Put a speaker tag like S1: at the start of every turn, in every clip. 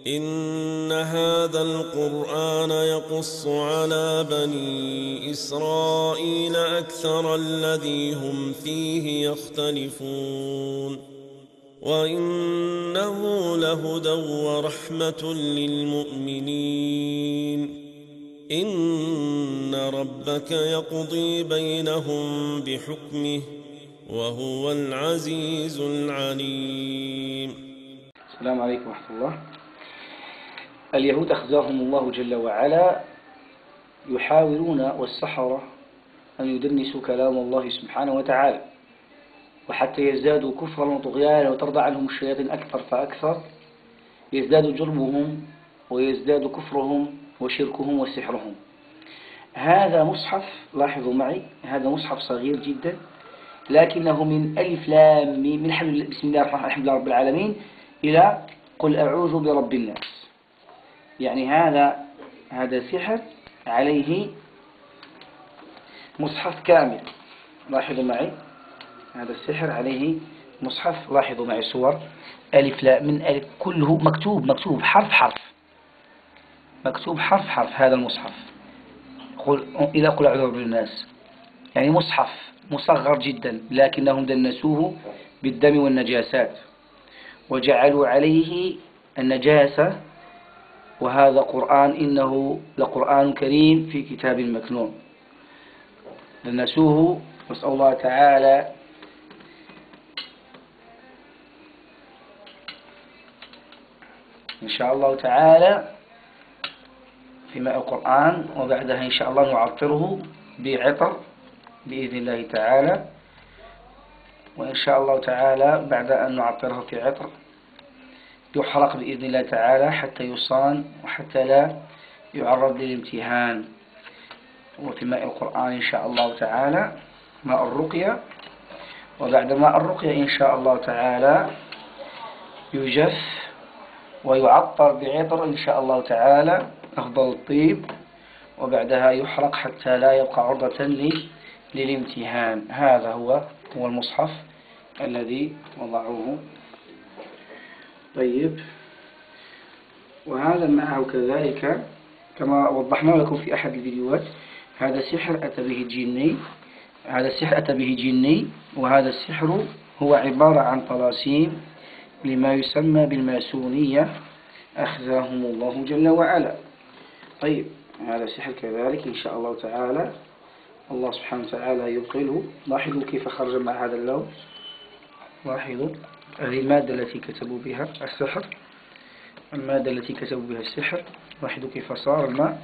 S1: إن هذا القرآن يقص على بني إسرائيل أكثر الذي هم فيه يختلفون وإنه لهدى ورحمة للمؤمنين إن ربك يقضي بينهم بحكمه وهو العزيز العليم.
S2: السلام عليكم ورحمة الله. اليهود أخزاهم الله جل وعلا يحاولون والسحرة أن يدنسوا كلام الله سبحانه وتعالى، وحتى يزدادوا كفرا وطغيانا وترضى عنهم الشياطين أكثر فأكثر يزداد جرمهم ويزداد كفرهم وشركهم وسحرهم. هذا مصحف، لاحظوا معي، هذا مصحف صغير جدا لكنه من ألف لام ميم، من بسم الله الرحمن الرحيم الحمد لله رب العالمين إلى قل أعوذ برب الناس. يعني هذا سحر عليه مصحف كامل. لاحظوا معي، هذا السحر عليه مصحف. لاحظوا معي صور ألف لا من ألف، كله مكتوب حرف حرف، مكتوب حرف حرف. هذا المصحف إذا قل أعوذ برب الناس، يعني مصحف مصغر جدا لكنهم دنسوه بالدم والنجاسات وجعلوا عليه النجاسة. وهذا قرآن، إنه لقرآن كريم في كتاب مكنون. دنسوه. نسأل الله تعالى إن شاء الله تعالى في ماء القرآن، وبعدها إن شاء الله نعطره بعطر بإذن الله تعالى. وإن شاء الله تعالى بعد أن نعطره في عطر يحرق بإذن الله تعالى حتى يصان وحتى لا يعرض للامتهان. وفي ماء القرآن إن شاء الله تعالى ماء الرقية، وبعد ماء الرقية إن شاء الله تعالى يجف ويعطر بعطر إن شاء الله تعالى أفضل الطيب، وبعدها يحرق حتى لا يبقى عرضة للامتهان. هذا هو المصحف الذي وضعوه. طيب، وهذا معه كذلك كما وضحنا لكم في أحد الفيديوهات، هذا سحر أتى به جني، هذا السحر أتى به جني، وهذا السحر هو عبارة عن طلاسيم لما يسمى بالماسونية أخزاهم الله جل وعلا. طيب، هذا السحر كذلك إن شاء الله تعالى الله سبحانه وتعالى يبطله. لاحظوا كيف خرج مع هذا اللون. لاحظوا هذه المادة التي كتبوا بها السحر، المادة التي كتبوا بها السحر. لاحظوا كيف صار الماء.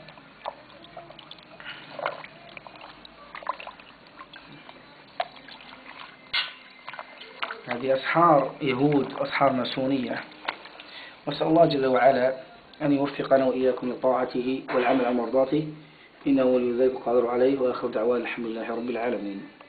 S2: هذه أسحار يهود، أسحار ماسونية. وأسأل الله جل وعلا أن يوفقنا وإياكم لطاعته والعمل على مرضاته، إنه ولي ذلك قادر عليه. وآخر دعوانا الحمد لله رب العالمين.